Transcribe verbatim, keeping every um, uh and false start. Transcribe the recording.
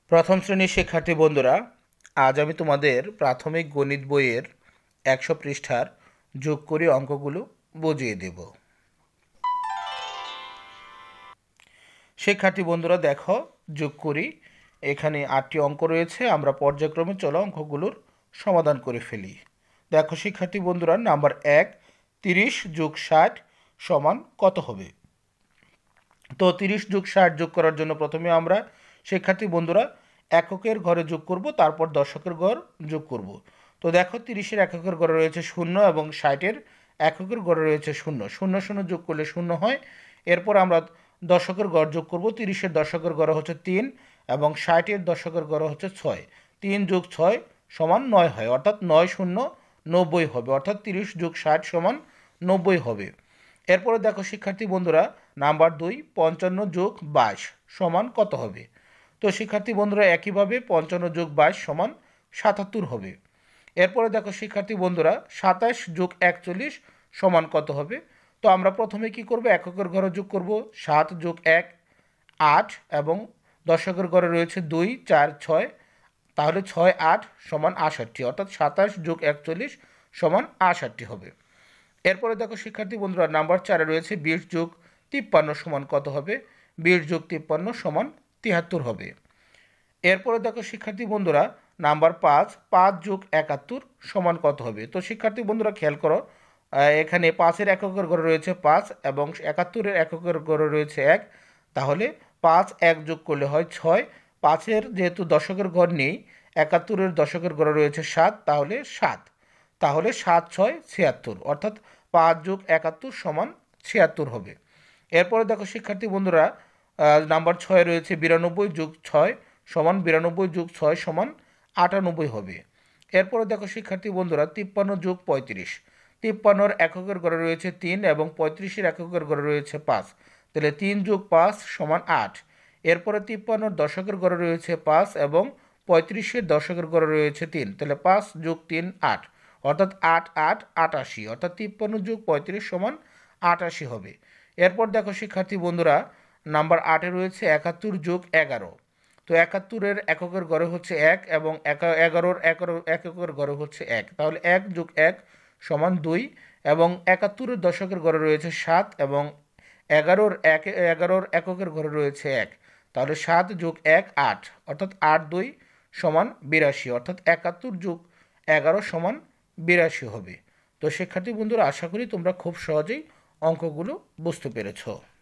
প্রথম শ্রেণীর শিক্ষার্থী বন্ধুরা, আজ আমি তোমাদের প্রাথমিক গণিত বইয়ের একশো পৃষ্ঠার যোগ করে অঙ্কগুলো বুঝিয়ে দেব। শিক্ষার্থী বন্ধুরা দেখো, যোগ করি। এখানে আটটি অঙ্ক রয়েছে। আমরা পর্যায়ক্রমে চলো অঙ্কগুলোর সমাধান করে ফেলি। দেখো শিক্ষার্থী বন্ধুরা, নাম্বার এক, তিরিশ যোগ ষাট সমান কত হবে? তো তিরিশ যোগ ষাট যোগ করার জন্য প্রথমে আমরা শিক্ষার্থী বন্ধুরা এককের ঘরে যোগ করব, তারপর দশকের ঘর যোগ করব। তো দেখো, তিরিশের এককের ঘরে রয়েছে শূন্য এবং ষাটের এককের ঘরে রয়েছে শূন্য। শূন্য শূন্য যোগ করলে শূন্য হয়। এরপর আমরা দশকের ঘর যোগ করব। তিরিশের দশকের ঘরে হচ্ছে তিন এবং ষাটের দশকের ঘরে হচ্ছে ছয়। তিন যোগ ছয় সমান নয় হয়, অর্থাৎ নয় শূন্য নব্বই হবে, অর্থাৎ তিরিশ যোগ ষাট সমান নব্বই হবে। এরপরে দেখো শিক্ষার্থী বন্ধুরা, নাম্বার দুই, পঞ্চান্ন যোগ বাইশ সমান কত হবে? তো শিক্ষার্থী বন্ধুরা একইভাবে পঞ্চান্ন যোগ বাইশ সমান সাতাত্তর হবে। এরপরে দেখো শিক্ষার্থী বন্ধুরা, সাতাশ যোগ একচল্লিশ সমান কত হবে? তো আমরা প্রথমে কি করব, এককের ঘরে যোগ করব। সাত যোগ এক আট এবং দশকের ঘরে রয়েছে দুই চার ছয়, তাহলে ছয় আট সমান আষট্টি, অর্থাৎ সাতাশ যোগ একচল্লিশ সমান আষট্টি হবে। এরপরে দেখো শিক্ষার্থী বন্ধুরা, নাম্বার চারে রয়েছে বিশ যোগ তিপ্পান্ন সমান কত হবে? বিশ যোগ তিপ্পান্ন সমান তিয়াত্তর হবে। এরপরে দেখো শিক্ষার্থী বন্ধুরা, নাম্বার পাঁচ, পাঁচ যোগ একাত্তর সমান কত হবে? তো শিক্ষার্থী বন্ধুরা খেয়াল করো, এখানে পাঁচের এককের ঘরে রয়েছে পাঁচ এবং একাত্তরের এককের ঘরে রয়েছে এক, তাহলে পাঁচ এক যোগ করলে হয় ছয়। পাঁচের যেহেতু দশকের ঘর নেই, একাত্তরের দশকের ঘরে রয়েছে সাত, তাহলে সাত। তাহলে সাত ছয় ছিয়াত্তর, অর্থাৎ পাঁচ যোগ একাত্তর সমান ছিয়াত্তর হবে। এরপরে দেখো শিক্ষার্থী বন্ধুরা, নাম্বার ছয় রয়েছে বিরানব্বই যোগ ছয় সমান বিরানব্বই যোগ ছয় সমান আটানব্বই হবে। এরপরে দেখো শিক্ষার্থী বন্ধুরা, তিপ্পান্ন যোগ পঁয়ত্রিশ, তিপ্পান্নর এককের ঘরে রয়েছে তিন এবং পঁয়ত্রিশের এককের ঘরে রয়েছে পাঁচ, তাহলে তিন যোগ পাঁচ সমান আট। এরপরে তিপ্পান্নর দশকের ঘরে রয়েছে পাঁচ এবং পঁয়ত্রিশের দশকের ঘরে রয়েছে তিন, তাহলে পাঁচ যোগ তিন আট, অর্থাৎ আট আট আটাশি, অর্থাৎ তিপ্পান্ন যোগ পঁয়ত্রিশ সমান আটাশি হবে। এরপর দেখো শিক্ষার্থী বন্ধুরা, নাম্বার আটে রয়েছে একাত্তর যোগ এগারো। তো একাত্তরের এককের ঘরে হচ্ছে এক এবং এগারোর এগারো এককের ঘরে হচ্ছে এক, তাহলে এক যোগ এক সমান দুই এবং একাত্তরের দশকের ঘরে রয়েছে সাত এবং এগারোর এক এগারোর এককের ঘরে রয়েছে এক, তাহলে সাত যোগ এক আট, অর্থাৎ আট দুই সমান বিরাশি, অর্থাৎ একাত্তর যোগ এগারো সমান বিরাশি হবে। তো শিক্ষার্থী বন্ধুরা, আশা করি তোমরা খুব সহজেই অঙ্কগুলো বুঝতে পেরেছো।